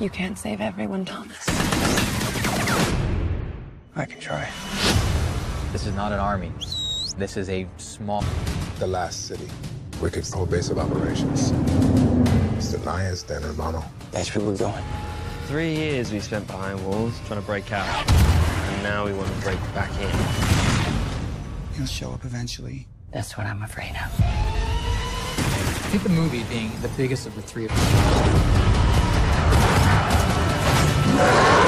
You can't save everyone, Thomas. I can try. This is not an army. This is a small... The last city. Wicked whole base of operations. It's the Naya, Stan Urbano. That's where we're going. 3 years we spent behind walls trying to break out. And now we want to break back in. He'll show up eventually. That's what I'm afraid of. I think the movie being the biggest of the three of them.